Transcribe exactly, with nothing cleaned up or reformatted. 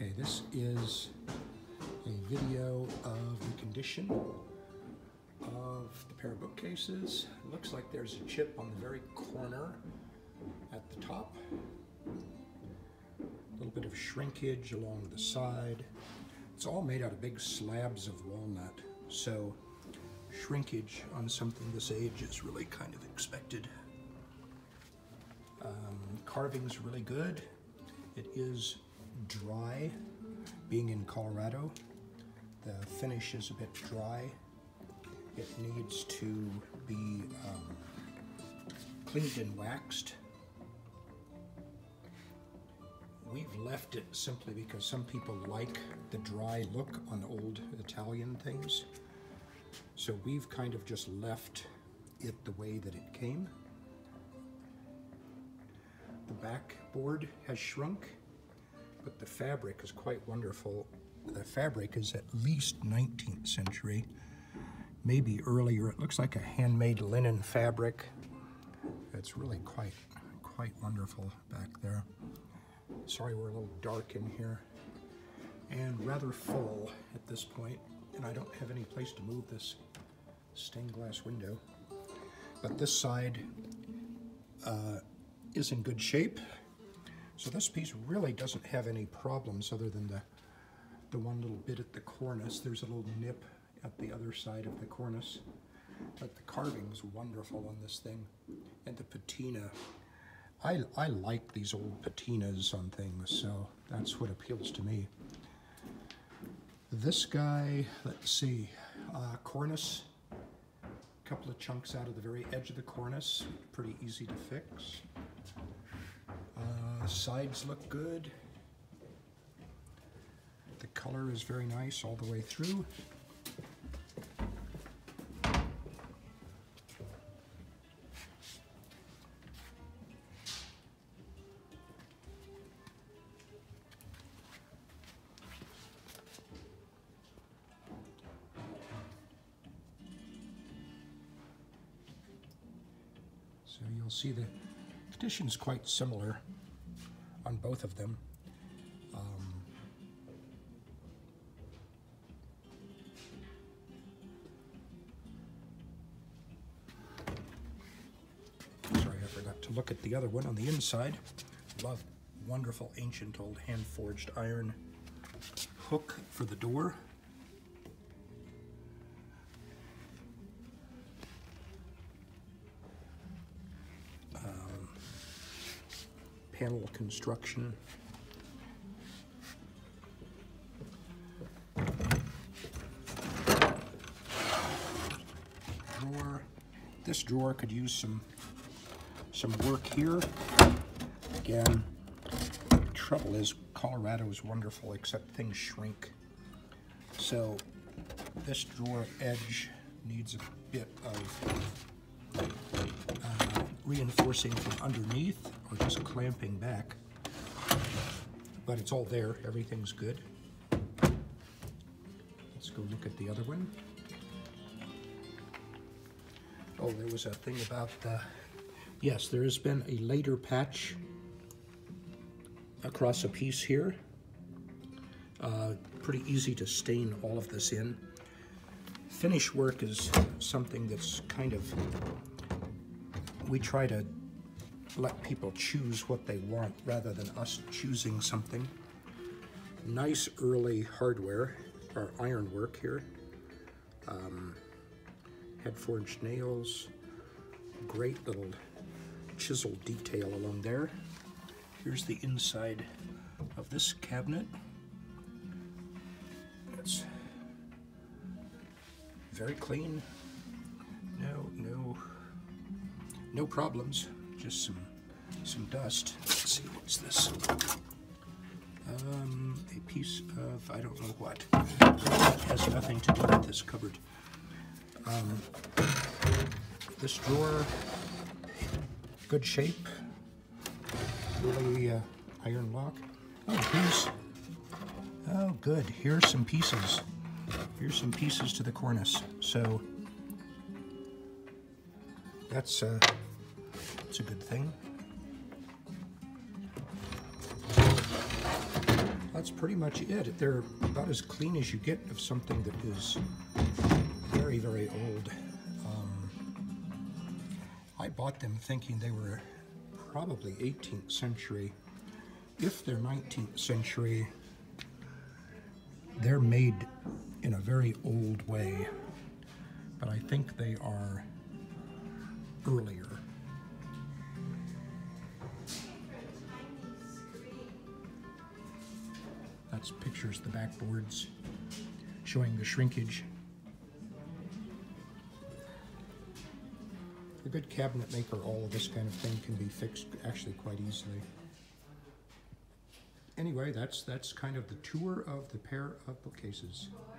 Okay, this is a video of the condition of the pair of bookcases. It looks like there's a chip on the very corner at the top. A little bit of shrinkage along the side. It's all made out of big slabs of walnut, so shrinkage on something this age is really kind of expected. Um, carving's really good. It is dry. Being in Colorado, the finish is a bit dry. It needs to be um, cleaned and waxed. We've left it simply because some people like the dry look on old Italian things. So we've kind of just left it the way that it came. The backboard has shrunk, but the fabric is quite wonderful. The fabric is at least nineteenth century, maybe earlier. It looks like a handmade linen fabric. It's really quite, quite wonderful back there. Sorry we're a little dark in here, and rather full at this point, and I don't have any place to move this stained glass window. But this side uh, is in good shape. So this piece really doesn't have any problems other than the, the one little bit at the cornice. There's a little nip at the other side of the cornice. But the carving's wonderful on this thing. And the patina. I, I like these old patinas on things, so that's what appeals to me. This guy, let's see, uh, cornice. A couple of chunks out of the very edge of the cornice. Pretty easy to fix. Uh, sides look good. The color is very nice all the way through. So you'll see the condition is quite similar on both of them. Um, sorry, I forgot to look at the other one on the inside. Love wonderful ancient old hand-forged iron hook for the door. Panel construction. Drawer. This drawer could use some some work here. Again, the trouble is Colorado is wonderful except things shrink. So this drawer edge needs a bit of uh, reinforcing from underneath, or just clamping back, but it's all there. Everything's good. Let's go look at the other one. Oh, there was a thing about the, yes, there has been a later patch across a piece here. Uh, pretty easy to stain all of this in. Finish work is something that's kind of, we try to let people choose what they want rather than us choosing something. Nice early hardware, or iron work here. Um, head forged nails, great little chisel detail along there. Here's the inside of this cabinet. It's very clean. No, no, no problems. Just some some dust. Let's see, what's this? Um, a piece of, I don't know what. It has nothing to do with this cupboard. Um, this drawer, good shape. Really uh, iron lock. Oh, here's, oh good, here's some pieces. Here's some pieces to the cornice. So, that's uh, It's a good thing. that's pretty much it. They're about as clean as you get of something that is very, very old. Um, I bought them thinking they were probably eighteenth century. If they're nineteenth century, they're made in a very old way, but I think they are earlier. That's pictures of the backboards showing the shrinkage. A good cabinet maker, all of this kind of thing can be fixed actually quite easily. Anyway, that's that's kind of the tour of the pair of bookcases.